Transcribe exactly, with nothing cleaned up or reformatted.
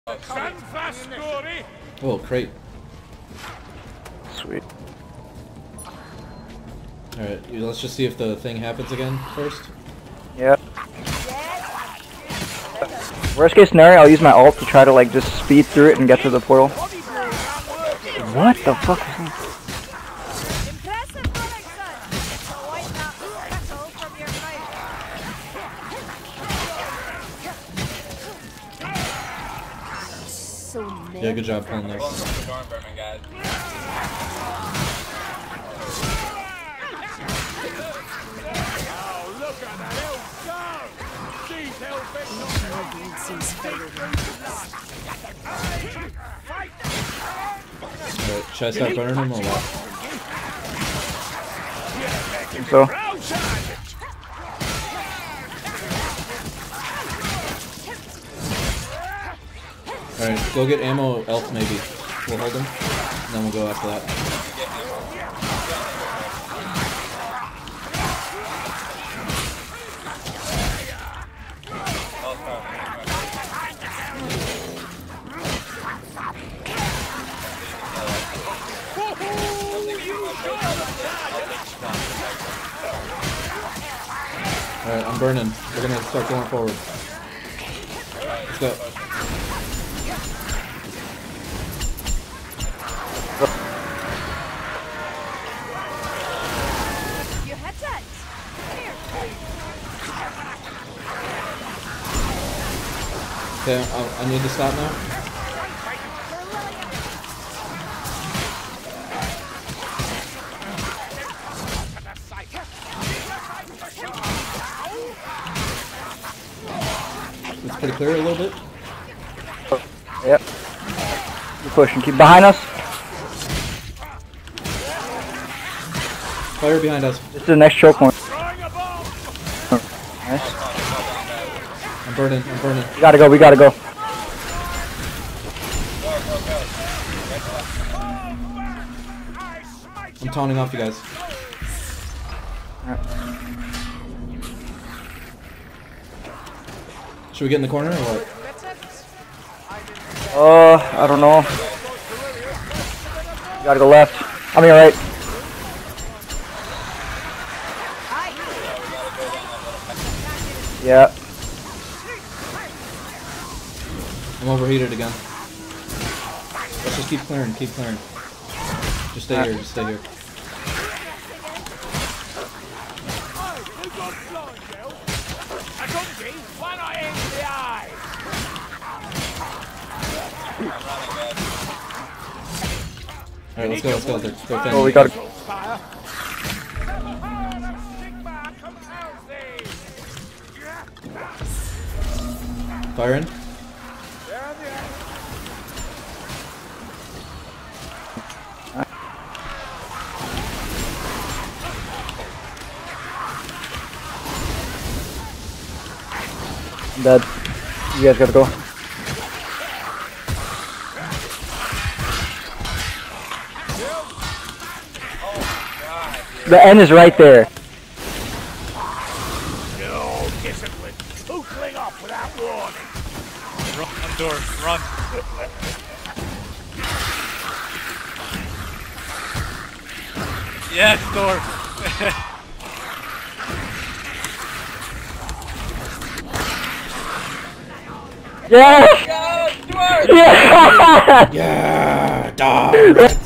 Oh, crate. Sweet. Alright, let's just see if the thing happens again first. Yep. Worst case scenario, I'll use my ult to try to like just speed through it and get to the portal. What the fuck is that? Yeah, good job pulling this. Right, should I start burning him or what? So. Alright, go get ammo, elf maybe. We'll hold him, and then we'll go after that. Alright, I'm burning. We're gonna start going forward. Let's go. Okay, I, I need to stop now. It's pretty clear a little bit. Yep. Keep pushing. Keep behind us. Fire behind us. This is the next choke point. Nice. I'm burning. I'm burning. We gotta go. We gotta go. I'm taunting off you guys. Right. Should we get in the corner or what? Uh, I don't know. You gotta go left. I mean right. Yeah. I'm overheated again. Let's just keep clearing, keep clearing. Just stay here, just stay here. Alright, let's go, let's go. They're, they're Oh, we gotta go. Fire in. I'm dead. You guys gotta go. The end is right there. No discipline. Oogling off without warning. Run, door, run. Yes, door. Yes! Go, door. Yeah! Yeah, dog.